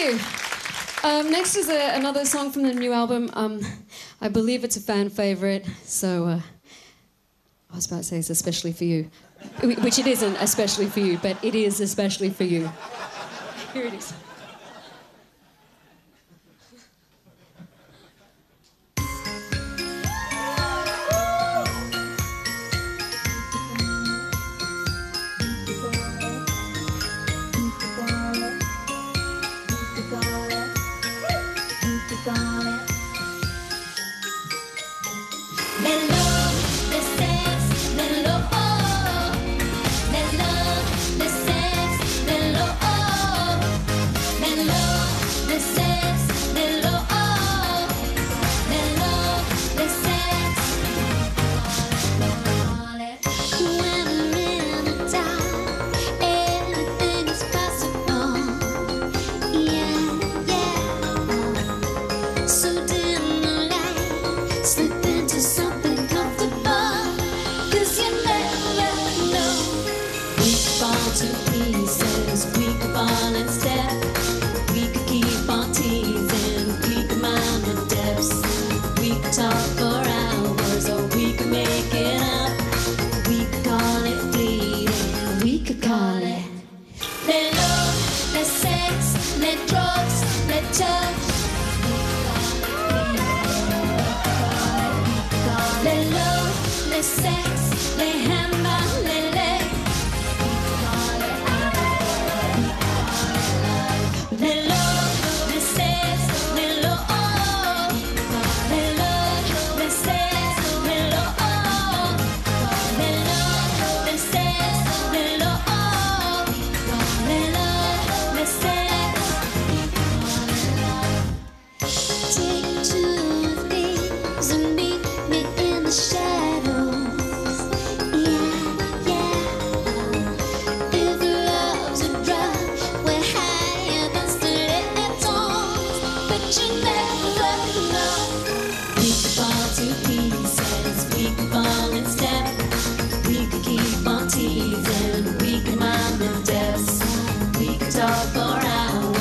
you. Next is another song from the new album. I believe it's a fan favourite, so I was about to say it's especially for you, which it isn't especially for you, but it is especially for you. Here it is.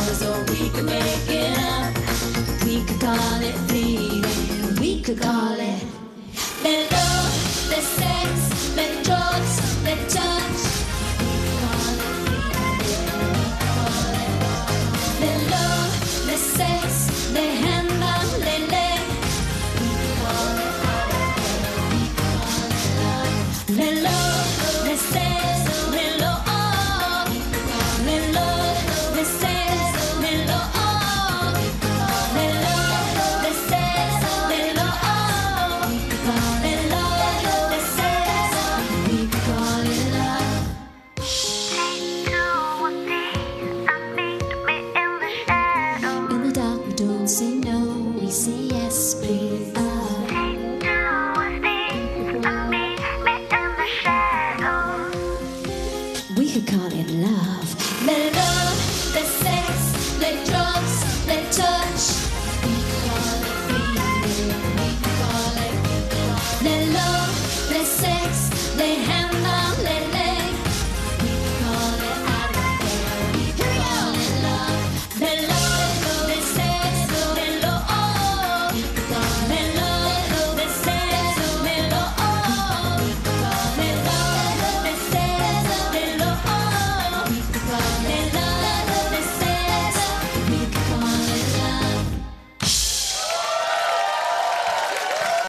We could call it bleeding, we could call it